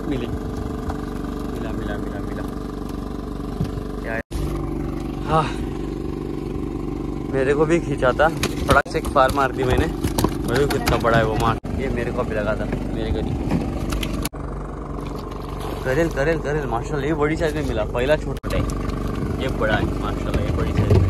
मिली, मिला मिला मिला मिला क्या है? हाँ, मेरे को भी खींचा था, फटाक से एक फार मार दी मैंने। मुझे कितना बड़ा है वो मार, ये मेरे को भी लगा था, मेरे को नहीं। करेल करेल करेल माशाल्लाह, ये बड़ी साइज में मिला। पहला छोटा है, ये बड़ा है माशाल्लाह, ये बड़ी साइज में।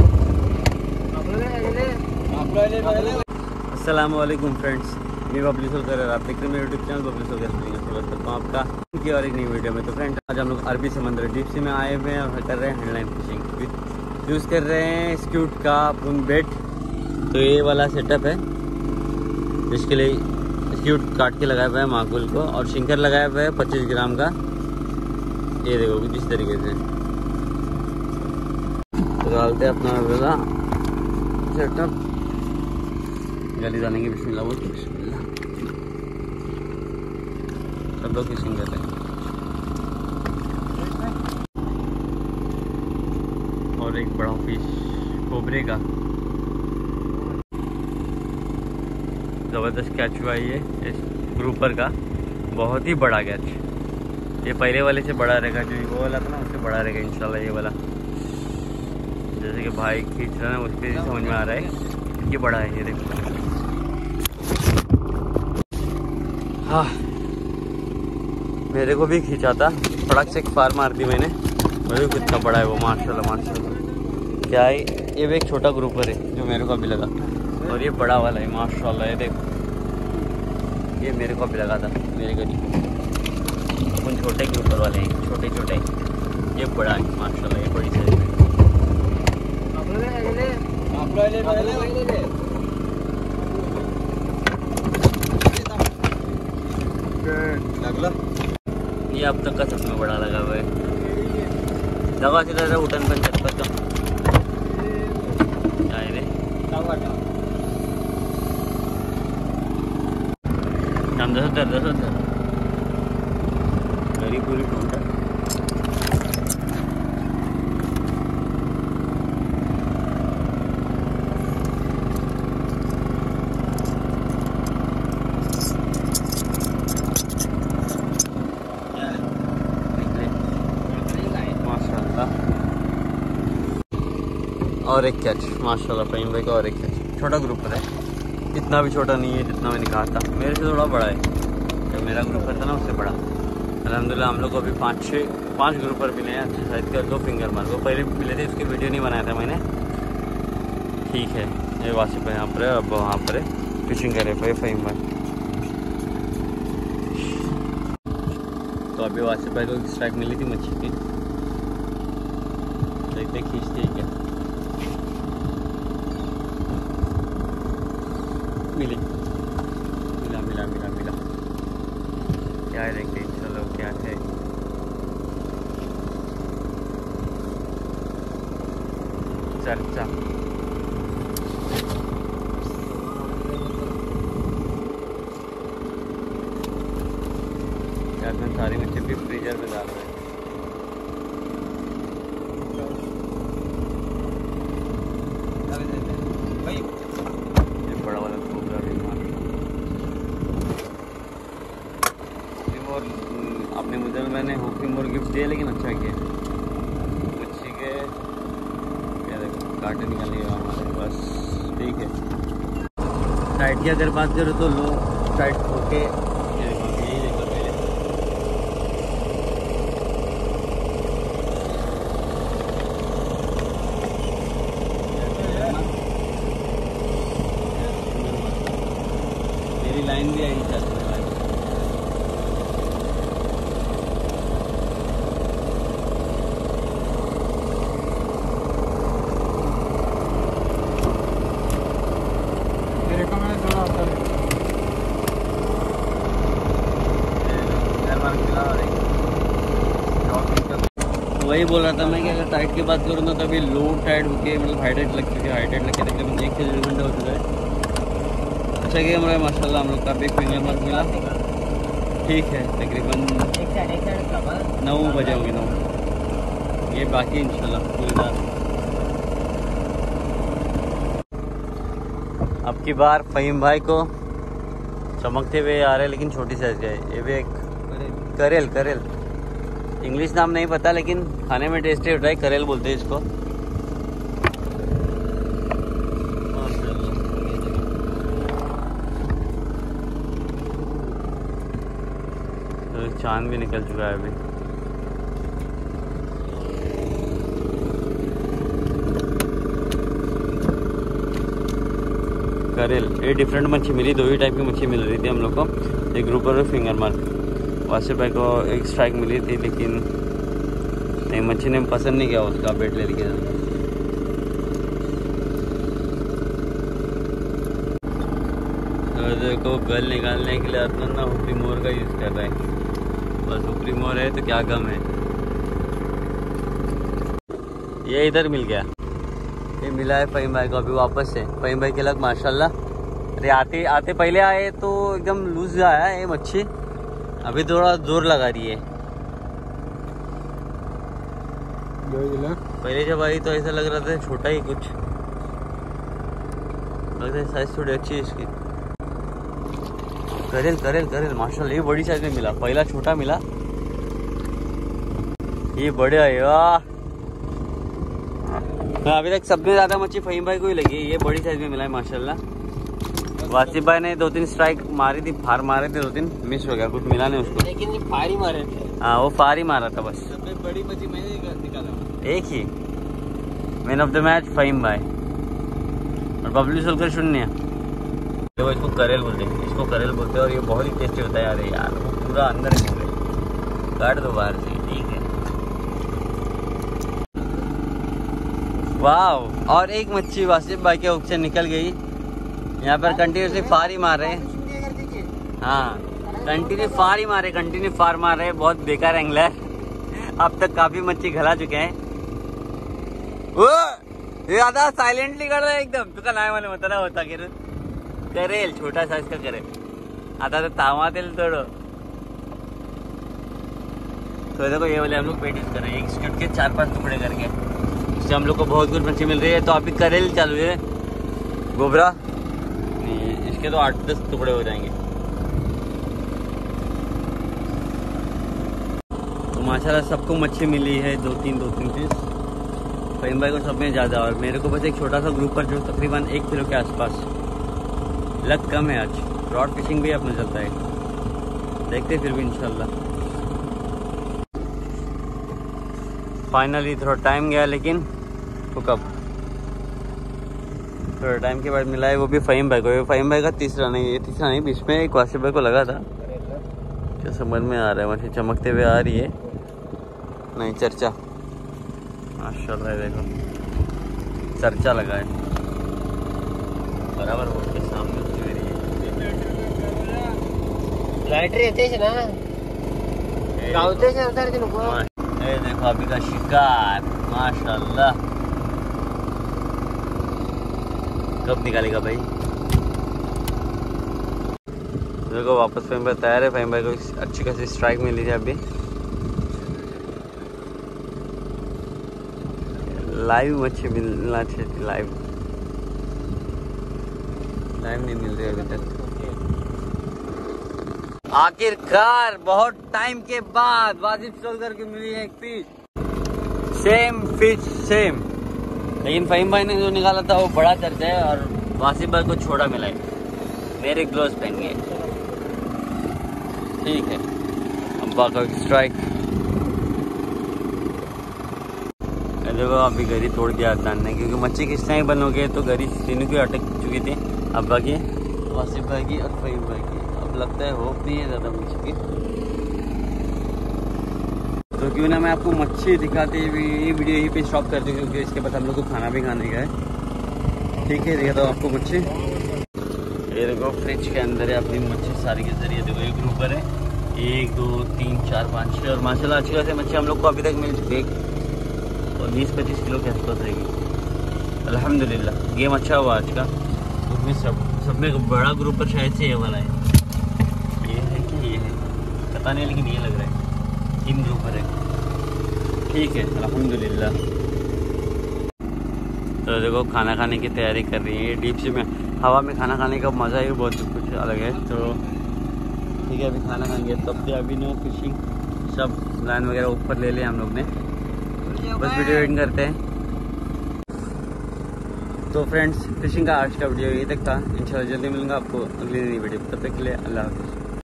अस्सलामु अलैकुम फ्रेंड्स, मैं बबली सोलकर, आप देख रहे हैं मेरे यूट्यूब चैनल बबली सोलकर। स्वागत करता हूँ आपका की और एक नई वीडियो में। तो फ्रेंड्स, आज हम लोग अरबी समंदर डीप सी में आए हुए हैं और कर रहे हैं हैंडलाइन फिशिंग। यूज़ कर रहे हैं स्क्यूट का पुन बेट। तो ये वाला सेटअप है, जिसके लिए स्क्यूट काट के लगाया हुआ है माकुल को, और शिंकर लगाया हुआ है 25 ग्राम का। ये देखो कुछ इस तरीके से तो डालते हैं अपना वाला सेटअप। गली डालेंगे, बिस्मिल्लाह बोल के बिस्मिल्लाह। सब लोग फिशिंग करते हैं। और एक बड़ा फिश कोबरे का, ज़बरदस्त कैच हुआ ये इस ग्रुपर का, बहुत ही बड़ा कैच। ये पहले वाले से बड़ा रहेगा, जो वो वाला था ना उससे बड़ा रहेगा इंशाल्लाह ये वाला। जैसे कि भाई खींच रहा है उसके समझ में आ रहा है कि बड़ा है। ये देखो, हाँ मेरे को भी खींचा था, फटाक से एक फार मार दी मैंने। मुझे कितना बड़ा है वो माशाल्लाह माशाल्लाह। क्या है, ये भी एक छोटा ग्रुपर है जो मेरे को अभी लगा, और ये बड़ा वाला है माशाल्लाह। ये देखो, ये मेरे को अभी लगा था, मेरे को नहीं। उन छोटे ग्रुपर वाले हैं, छोटे छोटे। ये बड़ा है माशाल्लाह, ये बड़ी साइज है। ये अब तक का सबसे बड़ा लगा हुआ है। दवा से ज़्यादा उठन बन सकता तो हम 10 गरीब पूरी ढूंढा। और एक कैच माशाल्लाह फहीम भाई का, और एक कैच। छोटा ग्रुपर है, इतना भी छोटा नहीं है जितना मैंने कहा था। मेरे से थोड़ा बड़ा है, जब मेरा ग्रुपर था ना उससे बड़ा। अल्हम्दुलिल्लाह हम लोग को अभी 5 ग्रुपर मिले हैं अच्छे साइज के, 2 फिंगर मार। वो पहले मिले थे, उसकी वीडियो नहीं बनाया था मैंने। ठीक है, ये वासिफ है यहाँ पर, अब वहाँ पर फिशिंग करे फहीम भाई। तो अभी वासिफ भाई को स्ट्राइक मिली थी मच्छी की, देखते खींचते ही क्या मिली, मिला मिला मिला मिला क्या है, देखते चलो क्या है। चर्चा सारी मच्छी भी फ्रीजर में डाल रहे हैं। बड़ा वाला कोबरा भी और अपने मुझे मैंने हुकिंग मोर गिफ्ट दिया, लेकिन अच्छा किया। मच्छी के क्या देखो कांटे निकाल लिए हमारे, बस ठीक है। टाइट की अगर बात करो तो लो टाइट होके यही देखो पहले। मेरी लाइन भी आई चल वही बोल रहा था मैं कि अगर टाइट की बात करूँ ना तो अभी लो टाइट होके मतलब हाई टाइट लग चुकी है। हाई टाइट लग के तकरीबन 1 से 1.5 घंटा हो चुका है। अच्छा कि हमारा माशाल्लाह हम लोग का भी फिंगर मार्क मिला। ठीक है, तकरीबन 9 बजे होंगे, 9 ये बाकी इंशाल्लाह पूरी रात। अब की बार फहीम भाई को चमकते हुए आ रहे हैं, लेकिन छोटी साइज का है। ये भी एक करेल करेल, इंग्लिश नाम नहीं पता लेकिन खाने में टेस्टी होता है, करेल बोलते हैं इसको। तो चांद भी निकल चुका है अभी। करेल, ये डिफरेंट मच्छी मिली, 2 ही टाइप की मच्छी मिल रही थी हम लोग को, एक ग्रुपर और फिंगर मार्क। वासिफ भाई को एक स्ट्राइक मिली थी लेकिन नहीं, मच्छी ने पसंद नहीं किया उसका, बेट ले लेके जाना। तो देखो गल निकालने के लिए अपना ना ऊपरी मोर का यूज़ कर रहा है, बस ऊपरी मोर है तो क्या गम है। ये इधर मिल गया, ये मिला है फ़हीम भाई को अभी वापस से। फ़हीम भाई के लग माशाल्लाह। अरे आते आते पहले आए तो एकदम लूज आया है ये मच्छी, अभी थोड़ा जोर लगा रही है। पहले जब आई तो ऐसा लग रहा था छोटा ही कुछ, लगता है साइज थोड़ी अच्छी है इसकी। करेल करेल करेल माशाल्लाह, ये बड़ी साइज में मिला, पहला छोटा मिला, ये बड़े है यार। अभी तक सबसे ज्यादा मच्छी फ़हीम भाई को ही लगी, ये बड़ी साइज में मिला है माशाल्लाह। वासिफ भाई ने 2-3 स्ट्राइक मारी थी, फार मारे थे 2-3, मिस हो गया, कुछ मिला नहीं उसको, लेकिन ये फार ही मारे थे। हाँ वो फार ही मारा था बस। सबसे बड़ी मच्छी मैंने निकाला, एक ही man of the match Faheem भाई और बबलू सोलकर शून्य। देखो इसको करेल बोलते हैं, इसको करेल बोलते हैं और ये बहुत ही टेस्टी होता है। अरे यार वो पूरा अंदर ही हो गया, काट दो बाहर से, ठीक है। वाह, और एक मच्छी वासिफ भाई के हुक से निकल गई। यहाँ पर कंटिन्यूसली फार ही मार रहे हैं, हाँ कंटिन्यू फार ही मारे, कंटिन्यू फार मार रहे हैं, बहुत बेकार एंगलर। अब तक काफी मच्छी घला चुके हैं। ये आधा साइलेंटली कर रहा है एकदम, तुका नाही मला मतला होता की करेल, छोटा साइज का करेल, आता तो तावा तेल थोड़ा। तो देखो ये वाले हम लोग पेटिस कर रहे हैं, एक स्क्यूट के 4-5 टुकड़े करके, इससे हम लोग को बहुत कुछ मच्छी मिल रही है। तो अभी करेल चालू है, गोबरा नहीं, इसके तो 8-10 टुकड़े हो जाएंगे। तो माशाल्लाह सबको मच्छी मिली है, 2-3 पीस। फ़हीम भाई को सब में ज़्यादा, और मेरे को बस एक छोटा सा ग्रुप पर जो तकरीबन 1 किलो के आसपास। लग कम है आज, रॉड फिशिंग भी अपना चलता है, देखते फिर भी इंशाल्लाह। फाइनली थोड़ा टाइम गया लेकिन हुकअप, थोड़ा टाइम के बाद मिला है, वो भी फ़हीम भाई को। फ़हीम भाई का तीसरा नहीं, बीच में एक वासिफ भाई को लगा था। क्या समझ में आ रहा है, मछली चमकते हुए आ रही है, नहीं चर्चा माशाल्लाह, देखो चर्चा लगा है बराबर बोर्ड के सामने उसकी मेरी लाइट रहते ना गावते से उधर के नको। ये देखो अभी का शिकार माशाल्लाह, कब निकालेगा भाई। देखो वापस फ़हीम भाई तैयार है, फ़हीम भाई को अच्छी खासी स्ट्राइक मिली थी अभी। लाइव मच्छी मिलना चाहिए, लाइव नहीं मिल रही अभी तक। आखिरकार बहुत टाइम के बाद वाजिब सोलकर की मिली है एक फिश, सेम फिश सेम, लेकिन फ़हीम भाई ने जो निकाला था वो बड़ा चर्चा है और वासिफ भाई को छोटा मिला है। मेरे ग्लोव्स पहन गए, ठीक है। अब्बा का स्ट्राइक, देखो अभी गरी तोड़ दिया अदनान ने, क्योंकि मच्छी किस टाइम बंद हो गए तो गरी तीनों की अटक चुकी थी, अब्बा की, वासिफ भाई की और फ़हीम भाई की। अब लगता है होप नहीं है ज़्यादा मच्छी की, तो क्यों ना मैं आपको मच्छी दिखाते हुए ये वीडियो यहीं पे स्टॉप कर दूँ, क्योंकि इसके बाद हम लोग को खाना भी खाने का है। ठीक है, दिखाता हूँ आपको मच्छी। ये देखो फ्रिज के अंदर है अपनी मच्छी सारी के जरिए। देखो एक ग्रुपर है, 1 2 3 4 5 6, और माशाल्लाह अच्छी खासी मच्छी हम लोग को अभी तक मिल चुकी है, और 20-25 किलो के आसपास रहेगी अल्हम्दुलिल्लाह। गेम अच्छा हुआ आज का, उसमें सब में बड़ा ग्रुपर शायद से ये वाला है, ये है कि ये है पता नहीं, लेकिन ये लग रहा है 3 ग्रुपर है, ठीक है अल्हम्दुलिल्लाह। तो देखो खाना खाने की तैयारी कर रही है, डीप सी में हवा में खाना खाने का मज़ा ही बहुत कुछ अलग है। तो ठीक है। अभी खाना खाएंगे तब भी अभी नो फिशिंग, सब लाइन वगैरह ऊपर ले लिया हम लोग ने, बस वीडियो एडिट करते हैं। तो फ्रेंड्स फिशिंग का आज का वीडियो ये तक था। इंशाल्लाह जल्दी मिलूंगा आपको अगली नई वीडियो, तब तक के लिए अल्लाह हाफ़िज़।